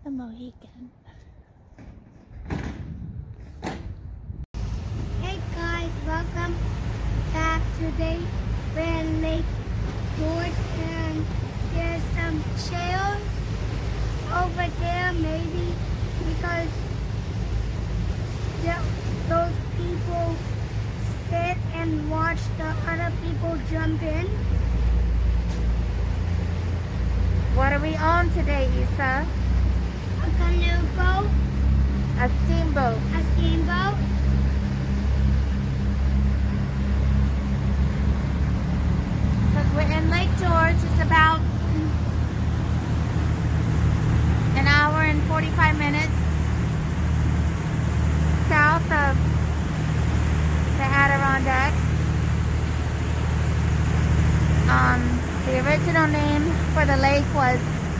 the Mohican. Hey guys, welcome back. Today we're in Lake George and there's some chairs over there, maybe because those people sit and watch the other people jump in. What are we on today, Issa? A canoe boat. A steamboat. A steamboat. So we're in Lake George. It's about an hour and 45 minutes south of the Adirondack. The original name for the lake was,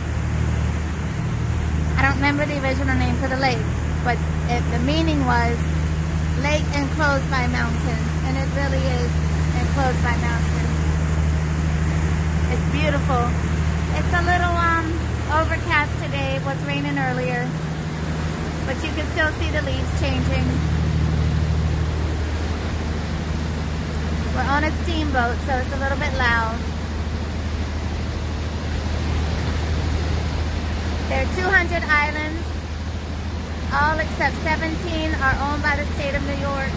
I don't remember the original name for the lake, but the meaning was lake enclosed by mountains, and it really is enclosed by mountains. It's beautiful. It's a little overcast today. It was raining earlier, but you can still see the leaves changing. We're on a steamboat, so it's a little bit loud. There are 200 islands. All except 17 are owned by the state of New York.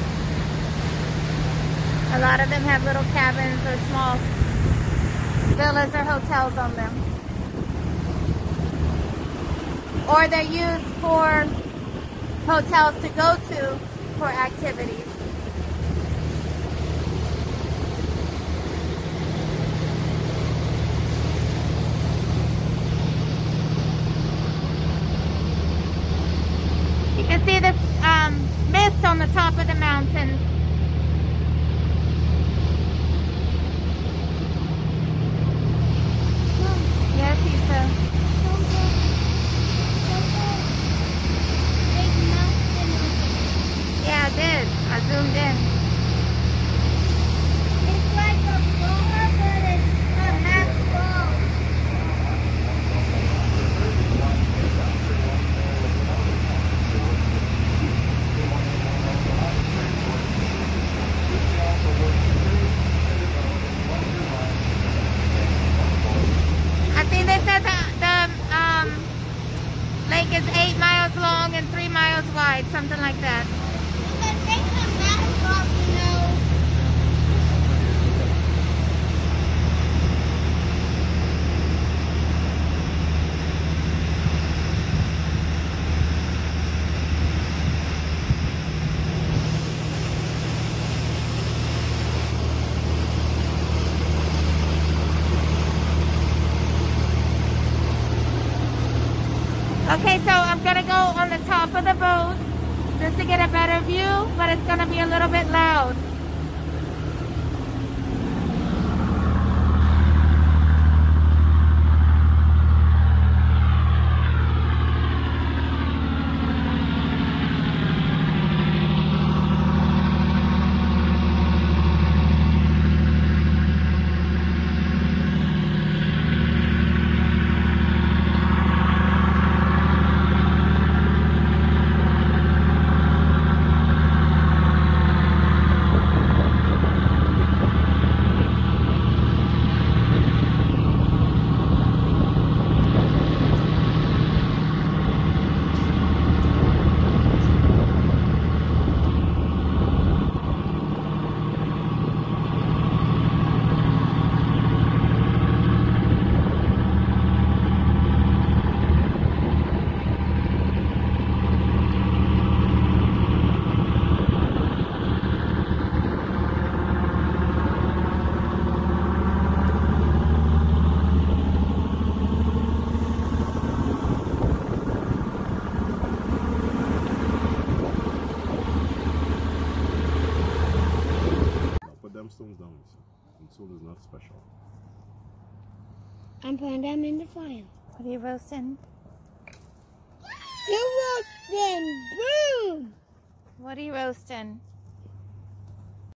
A lot of them have little cabins or small villas or hotels on them. Or they're used for hotels to go to for activities. You can see the mist on the top of the mountain. Yes, Issa. Yeah, I did. I zoomed in. It's like a bar, but it's a half ball. I think they said that the lake is 8 miles long and 3 miles wide, something like that. Because they come that far, you know. Okay, so I'm gonna go on the top of the boat just to get a better view, but it's gonna be a little bit loud. Stones down, and soul is not special. I'm putting them in the fire. What are you roasting? You roasting, boom! What are you roasting?